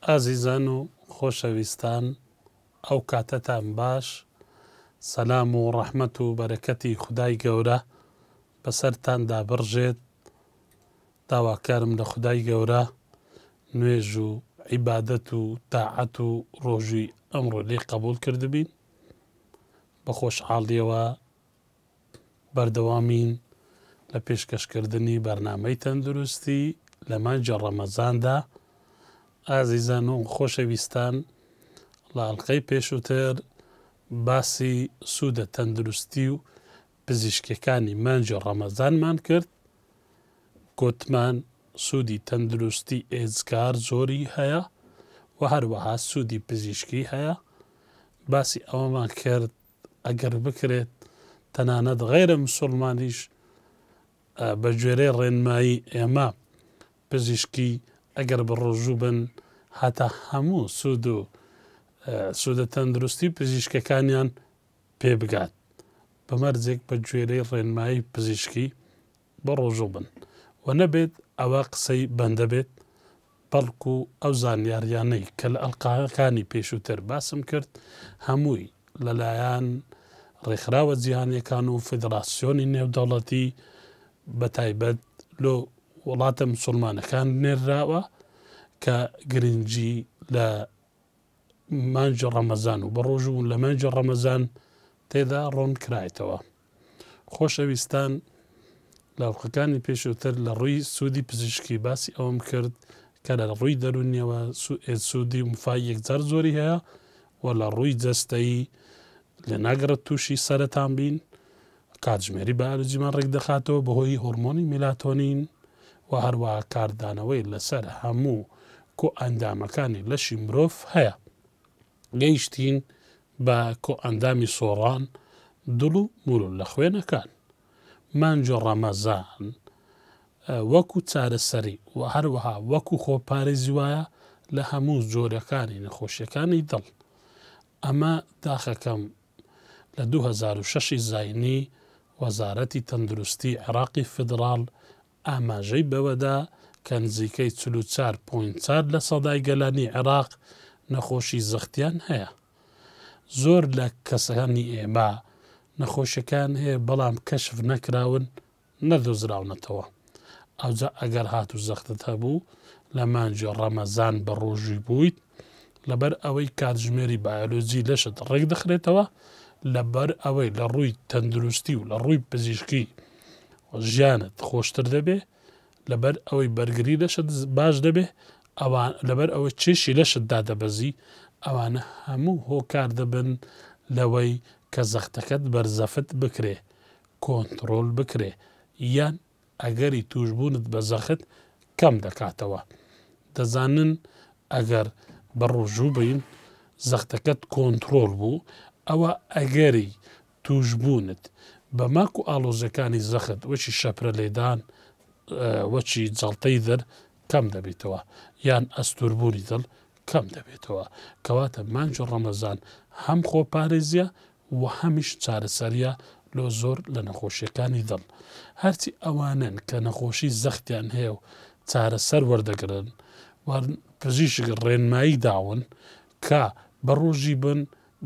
ئازیزان و خۆشەویستان، ئەو کاتەتان باش، سەلام و ڕەحمەت و بەرەکەتی خودای گەورە بەسەرتاندا بڕژێت. داواکارم لە خودای گەورە نوێژ و عیبادەت و تاعەت و ڕۆژی ئەمڕۆ لێ قبول کردبین. بە خۆشحاڵیەوە بەردەوامین لە پێشکەشکردنی بەرنامەی تەندروستی لە مانجە ڕەمەزاندا. ئازیزان و خۆشەویستان، لە ئەڵقەی پێشووتر باسی سوودە تەندروستی و پزیشکەکانی مانجە ڕەمەزانمان کرد. گوتمان سوودی تەندروستی ئێجگار زۆری هەیە و هەروەها سوودی پزیشکی هەیە. باسی ئەوەمان کرد ئەگەر بکرێت تەنانەت غەیرە موسڵمانیش بە گوێرەی ڕێنمایی ئێمە پزیشکی ئەگەر بڕۆژوو بن هەتا هەموو سوود و سوودە تەندروستی پزیشکەکانیان پێ بگات، بەمەرجێک بە گوێرەی ڕێنمایی پزیشکی بڕۆژوو بن و نەبێت ئەوە قسەی بەندە بێت، بەڵکو ئەو زانیاریانەی کە لە ئەڵقاکانی پێشووتر باسم کرد هەمووی لەلایەن ڕێکخراوە جیهانیەکان و فیدراسیۆنی نێودەوڵەتی بەتایبەت لۆ وڵاتە موسڵمانەکان نێراوە کە گرنگی لە مانجە ڕەمەزان و بەڕۆژوو لە مانجە ڕەمەزان تێدا ڕۆن کرایەوە. خۆشەویستان، لە ئەڵقەکانی پێشووتر لە ڕووی سوودی پزیشکی باسی ئەوم کرد کە لە ڕووی دەرونیەوە سوودی مفای یەکجار زۆری هەیە و لە ڕووی جەستەیی لە ناگەڕێت تووشی سەرەتان بین، کاتژمێری بایۆلۆجیمان ڕێک دەخاتەوە بەهۆی هۆرمۆنی میلاتۆنین و هەروەها کاردانەوەی لەسەر هەموو کۆ ئەندامەکانی لەشی مرۆڤ هەیە. گەیشتین بە کۆ ئەندامی سۆڕان، دڵ و مولول لە خوێنەکان. مانجە ڕەمەزان وەکو چارەسەری و هەروەها وەکو خۆپارێزی وایە لە هەموو جۆرەکانی نەخۆشیەکانی دڵ. ئەمە داخەکەم لە 2006 زاینی وەزارەتی تەندروستی عێراقی فدراڵ ئاماژەی بەوەدا کە نزیکەی 44.4 لە سەدای گەلانی عێراق نەخۆشی زەختیان هەیە. زۆر لە کەسەکانی ئێمە نەخۆشیەکان هەیە بەڵام کەشف نەکراون، نەدۆزراونەتەوە. ئەوجا ئەگەر هاتو زەختت هەبوو لە مانجە ڕەمەزان بە ڕۆژی بوویت، لەبەر ئەوەی کاتژمێری بایۆلۆجی لەشت ڕێک دەخرێتەوە، لەبەر ئەوەی لە ڕووی تەندروستی و لە ڕووی پزیشکی ژیانت خۆشتر دەبێ، لەبەر ئەوەی بەرگری لەشت باش دەبێ، لەبەر ئەوەی چێشی لەشتدا دەبەزی، ئەوانە هەموو هۆکار دەبن لەوەی کە زەختەکەت بەرزەفت بکرێ، کۆنتڕۆل بکرێ، یان ئەگەری توشبوونت بە زەخت کەم دەکاتەوە. دەزانن ئەگەر بەڕۆژوو بین زەختەکەت کۆنتڕۆل بوو، ئەوە ئەگەری توشبوونت بە ماک و ئاڵۆزەکانی زەخت وەچی شەپرە لێدان وەچی جەڵتەی دەر کەم دەبێتەوە، یان ئەستوربوونی دڵ کەم دەبێتەوە. کەواتە مانجە ڕەمەزان هەم خۆپارێزیە و هەمیش چارەسەریە لۆ زۆر لە نەخۆشیەکانی دڵ. هەرچی ئەوانن کە نەخۆشی زەختیان هەیە و چارەسەر وەردەگرن و پزیشک ڕێنمایی داون کە بەڕۆژی بن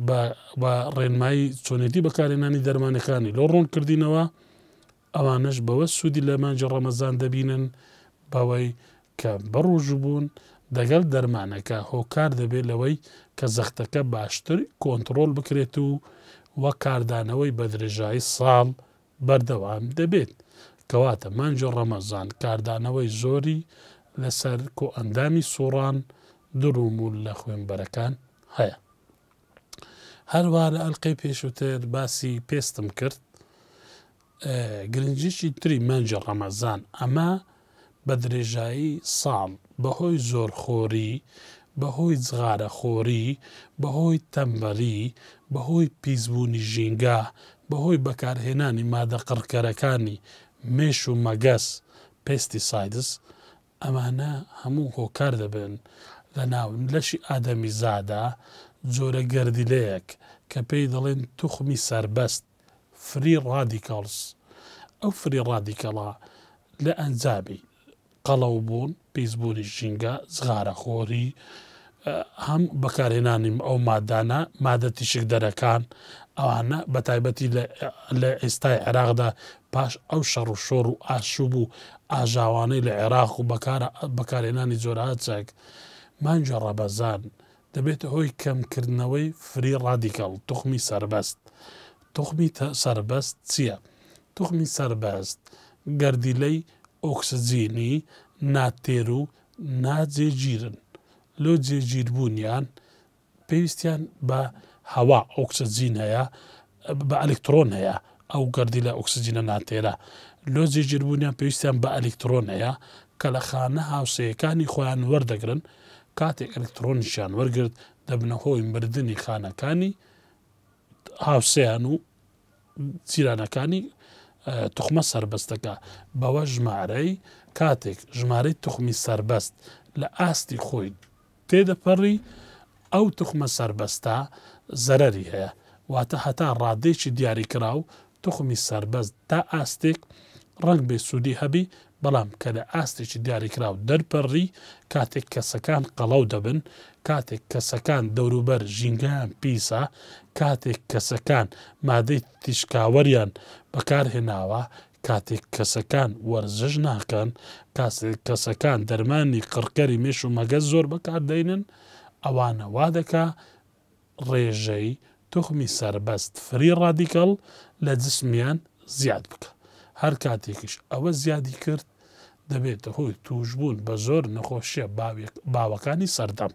بە ڕێنمایی چۆنێتی بەکارهێنانی دەرمانەکانی لۆ ڕوونکردینەوە، ئەوانش بەوە سوودی لە مانجە ڕەمەزان دەبینن، بەوەی کە بەڕۆژوو بوون دەگەڵ دەرمانەکە هۆکار دەبێت لەوەی کە زەختەکە باشتر کۆنتڕۆل بکرێت و وە کاردانەوەی بە درێژایی ساڵ بەردەوام دەبێت. کەواتە مانجە ڕەمەزان کاردانەوەی زۆری لەسەر کۆ ئەندامی سوڕان، دڵ و مول لە خوێنبەرەکان هەیە. هەروە لە ئەڵقەی پێشووتر باسی پێستم کرد گرنگیشی تری مانجە ڕەمەزان ئەمە بە درێژایی ساڵ بەهۆی زۆرخۆری، بەهۆی جغارەخۆری، بەهۆی تەمبەلی، بەهۆی پیسبوونی ژینگە، بەهۆی بەکارهێنانی مادە قڕکەرەکانی مێش و مەگەس پێستیسایدس، ئەمانە هەموو هۆکار دەبن لە ناو لەشی ئادەمی زادا جۆرە گەردیلەیەک کە پێی دەڵێن توخمی سەربەست، فری ڕادیکاڵز. ئەو فری ڕادیکەڵە لە ئەنجامی قەڵەو بوون، پیسبوونی ژینگە، جغارەخۆری هەم بەکارهێنانی ئەو مادانە مادە تیشک دەرەکان ئەوانە بە تایبەتی لە ئێستای عێراقدا پاش ئەو شەڕ و شۆڕ و ئاشوب و ئاژاوانەی لە عێراق و بەکارهێنانی جۆرەها چەک مانجە ڕەبەزان دەبێت هۆی کەمکردنەوەی فری ڕادیکەڵ توخمی سربەست. توخمی سربەست چییە؟ توخمی سربەست گەردیلەی ئۆکسجینی ناتێر و ناجێگیرن. لۆ جێگیربوونیان پێویستیان بە هەوا ئۆکسجین هەیە بە ئەلکترۆن هەیە ئەو گەردیلە ئۆکسجینە ناتێرە لۆ جێگیربوونیان پێویستیان بە ئەلکترۆن هەیە کە لە خانە هاوسەیەکانی خۆیان وەردەگرن کاتێک ئەلکترۆنیشیان وەرگرت دەبنە هۆی مردنی خانەکانی هاوسەیان و جیرانەکانی توخمە سربەستەکە بەوە ژمارەی کاتێک ژمارەی توخمی سربەست لە ئاستی خۆی تێدەپەڕی ئەو توخمە سربەستە زەرەری هەیە واتە هەتا ڕادێکی دیاریکرا و توخمی سربەست تا ئاستێک ڕنگ بێ سوودی هەبی بەڵام کە لە ئاستێکی دیاریکرا و دەرپەڕی کاتێک کەسەکان قەڵەو دەبن کاتێک کەسەکان دەوروبەر ژینگەیان پیسە کاتێک کەسەکان مادەی تیشکاوەریان بەکارهێناوە کاتێک کەسەکان وەرزش ناکەن کەسەکان دەرمانی قڕکەری مێش و مەگەز زۆر بەکاردێنن ئەوانە وا دەکا ڕێژەی توخمی سربەست فری ڕادیکەڵ لە جسمیان زیاد بکە هەر کاتێکیش ئەوە زیادی کرد دەبێتە هۆی توشبوون بە زۆر نەخۆشیە باوەکانی سەردەم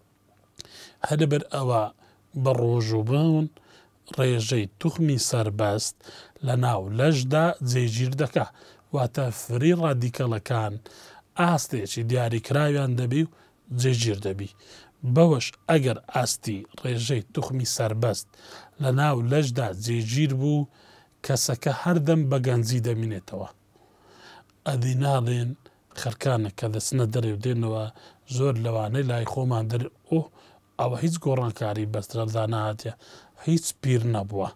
هەربەر ئەوە بە ڕۆژوبوون ڕێژەی توخمی سربەست لە ناو لەشدا جێگیر دەکا واتە فری ڕادیکەڵەکان ئاستێکی دیاریکراویان دەبی و جێگیر دەبی بەوەش ئەگەر ئاستی ڕێژەی توخمی سربەست لە ناو لەشدا جێگیر بوو کەسەکە هەردەم بە گەنجی دەمینێتەوە ئەدی ناڵێن خەرکانە کە دەچنە دەرێ و دێنەوە زۆر لەوانەی لای خۆمان ئەوە هیچ گۆڕانکاری بەسترەدا نهاتە هیچ پیر نەبووە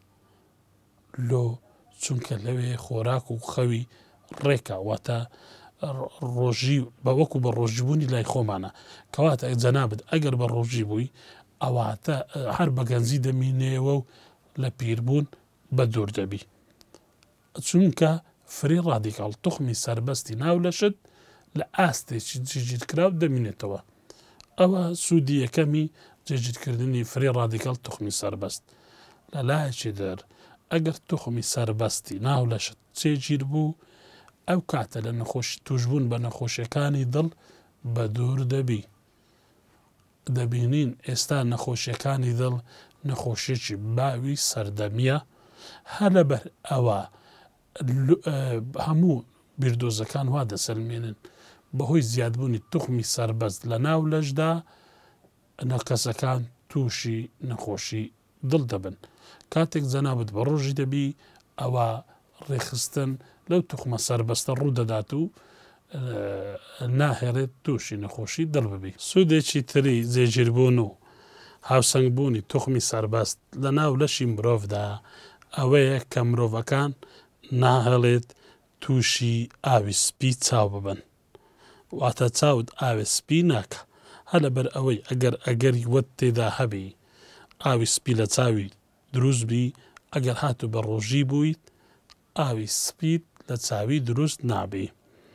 لۆ چونکە لەوێ خۆراک و خەوی ڕێکە واتە ڕۆژی بە وەکو بە ڕۆژبوونی لای خۆمانە کەواتە جەنابەت ئەگەر بە ڕۆژی بووی ئەواتە هەر بە گەنجی دەمینێەوە و لە پیربوون بە دوور دەبی چونکە فری ڕادیکەڵ توخمی سربەستی ناو لەشت لە ئاستێکی جێگیرکراو دەمینێتەوە ئەوە سوودی یەکەمی جێگیرکردنی فری ڕادیکەڵ توخمی سربەست لە لایەکی دەر ئەگەر توخمی سربەستی ناو لەشت جێگیر بوو ئەو کاتە لە نەخۆشی توشبوون بە نەخۆشیەکانی دڵ بە دوور دەبی دەبینین ئێستا نەخۆشیەکانی دڵ نەخۆشیێکی باوی سەردەمیە هەر لەبەر ئەوە هەموو بیردۆزەکان وا دەسەلمێنن بەهۆی زیادبوونی توخمی سربەست لە ناو لەشدا نەکەسەکان تووشی نەخۆشی دڵ دەبن کاتێک جەنابەت بە ڕۆژی دەبی ئەوە ڕێخستن لەو توخمە سربەستە ڕوو دەدات و ناهێڕێت تووشی نەخۆشی دڵ ببی سوودێکی تری جێگیربوون و هاوسەنگبوونی توخمی سربەست لە ناو لەشی مرۆڤدا ئەوەیە کە مرۆڤەکان ناهێڵێت تووشی ئاوی سپی چاو ببن واتە چاوت ئاوی سپی ناکە هە لەبەر ئەوەی ئەگەری وەت تێدا هەبی ئاوی سپی لە چاوی دروست بی ئەگەر هاتو بە ڕۆژی بوویت ئاوی سپیت لە چاوی دروست نابی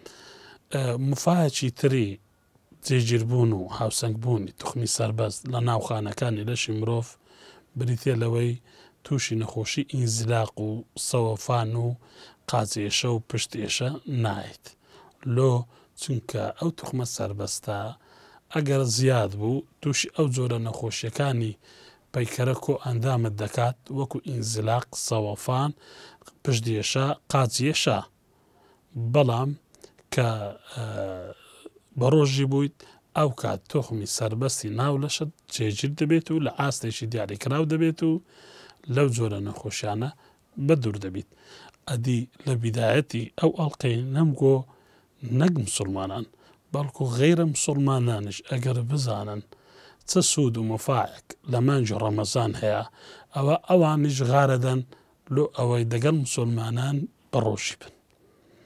مفاهەکی تری جێگیربوون و هاوسەنگبوونی توخمی سربەست لە ناوخانەکانی لەشی مرۆڤ بریتێ لەوەی تووشی نەخۆشی ئینزلاق و سەوەفان و قاچێشە و پشتێشە نایت لۆ چونکە ئەو توخمە سربەستە ئەگەر زیاد بوو تووشی ئەو جۆرە نەخۆشیەکانی پەیکەرە کۆ ئەندامت دەکات وەکو ئینزلاق سەوەفان پشتێشە قاچێشە بەڵام کە بە ڕۆژی بوویت ئەو کات تۆخمی سربەستی ناو لەشت جێگیر دەبێت و لە ئاستێکی دیاریکراو دەبێت و لەو جۆرە نەخۆشیانە بە دوور دەبیت ئەدی لە بیدایەتی ئەو ئەڵلقەی نەمگۆ نەک مسلمانان بەڵکو غەیرە مسلمانانش ئەگەر بزانن چه سوود و مفاعک لە مانجی ڕەمەزان هەیە ئەوە ئەوانیش غارەدەن لۆ ئەوەی دەگەڵ مسلمانان بەڕۆژی بن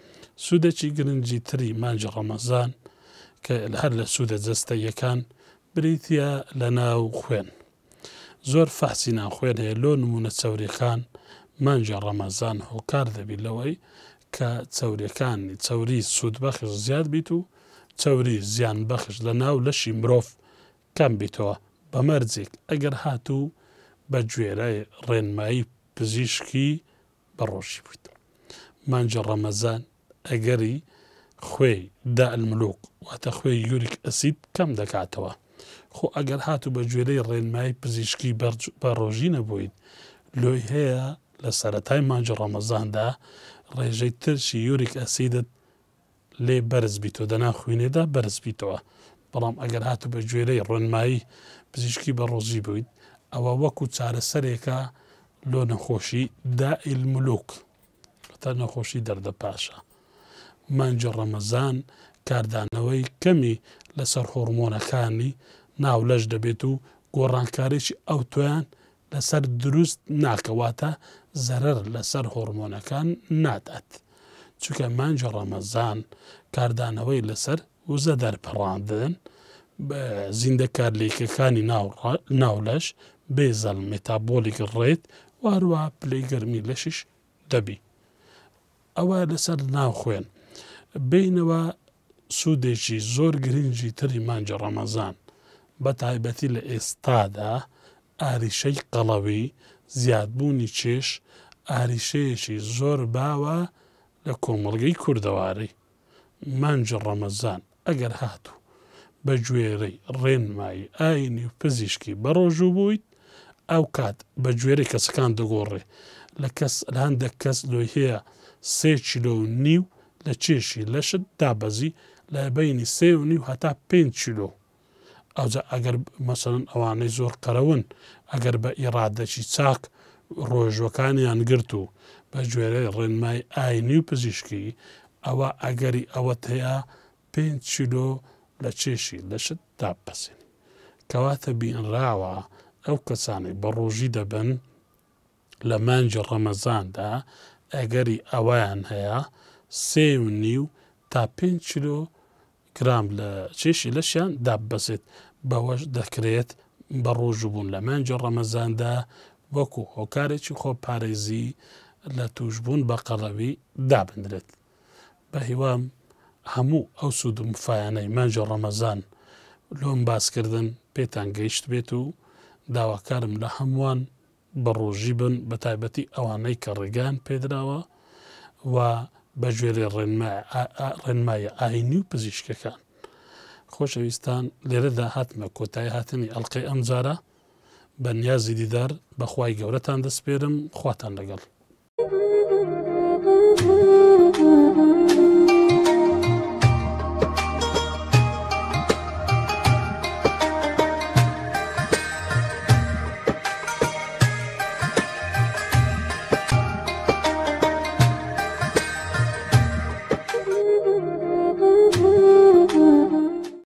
سوودێکی گرنگی تری مانجی ڕەمەزان کە هەر لە سوودە جەستە یەکان بریتە لە ناو خوێن. زۆر فەحسی ناوخوێن هەیە لۆ نمونە چەوریەکان مانجە ڕەمەزان هۆکار دەبی لەوەی کە چەوریەکانی چەوری سوودبەخش زیاد بیت و چەوری زیان بەخش لە ناو لەشی مرۆڤ کەم بیتەوە بەمەرجێک ئەگەر هاتوو بە گوێرەی ڕێنمایی پزیشکی بە ڕۆژی بوویت. مانجە ڕەمەزان ئەگەری خوێی دائالملوک واتە خوێی یوریک ئەسید کەم دەکاتەوە. خۆ ئەگەر هاتوو بە گوێرەی ڕێنمایی پزیشکی بە ڕۆژی نەبوویت لۆی هەیە لە سەرەتای مانجە ڕەمەزاندا ڕێژەی ترشی یوریک ئەسیدت لێ بەرز بیتەوە دەنا خوێنێدا بەرز بیتەوە. بەڵام ئەگەر هاتوو بە گوێرەی ڕێنمایی پزیشکی بە ڕۆژی بوویت ئەوە وەکو چارەسەرێکە لۆ نەخۆشی دائالملوک تا نەخۆشی دەردەپاشە. مانجە ڕەمەزان کاردانەوەی کەمی لەسەر هۆرمۆنەکانی ناولەش دەبێت و گۆڕانکارێکی ئەو تۆیان لەسەر دروست ناکەواتە زەرەر لەسەر هۆرمۆنەکان نادات. چونکە مانجە ڕەمەزان کاردانەوەی لەسەر وزە دەرپەڕاندن زیندەکار لێکەکانی ناولەش بێزەڵ مێتابۆلیک ڕێت واروە پلەی گەرمی لەشش دەبی. ئەوە لەسەر ناو خوێن بینەوە سوودێکی زۆر گرنگی تری مانجە ڕەمەزان بە تایبەتی لە ئێستادا ئاریشەی قەڵەوی زیادبوونی چێش ئاریشەیەکی زۆر باوە لە کۆمەڵگەی کوردەواری. مانجە ڕەمەزان ئەگەر هاتوو بە گوێرەی ڕێنمایی ئاینی و پزیشکی بەڕۆژوو بوویت ئەو کات بە گوێرەی کەسەکان دەگۆڕێ لە هەندێک کەس لۆی هەیە 3 کیلۆ و نیو لە چێشی لەشت دابەزی لە بینی 3.5 هەتا 5 کیلۆ. ئەوجا ئەگەر مەسەڵەن ئەوانەی زۆر قەرەون ئەگەر بە ئیرادەکی چاک ڕۆژوەکانیان گرت و بە گوێرەی ڕێنمای ئاینی و پزیشکی ئەوە ئەگەری ئەوەت هەیە 5 کیلۆ لە چێشی لەشت دابەزین. کەواتە بینراوە ئەو کەسانی بە ڕۆژی دەبن لە مانجە ڕەمەزاندا ئەگەری ئەویان هەیە 3.5 تا 5 کیلۆ گرام لە چێشی لەشیان دابەزێت. بەوەش دەکرێت بە ڕۆژبوون لە مانجە ڕەمەزاندا وەکو هۆکارێکی خۆپارێزی لە توشبوون بە قەڵەوی دابدرێت. بە هیوام هەموو ئەو سوود و مفایانەی مانجە ڕەمەزان لۆم باسکردن پێتان گەیشت بێت و داواکارم لە هەمووان بە ڕۆژی بن بە تایبەتی ئەوانەی کە ڕێگان پێدراوە و بە گوێرەی ڕێنمایە ئاینی و پزیشکەکان. خۆشەویستان لێرەدا هاتمە کۆتایی هاتنی ئەڵقەی ئەم جارە بە نیازی دیدار بەخوای گەورەتان دەسپێرم خواتان لەگەڵ.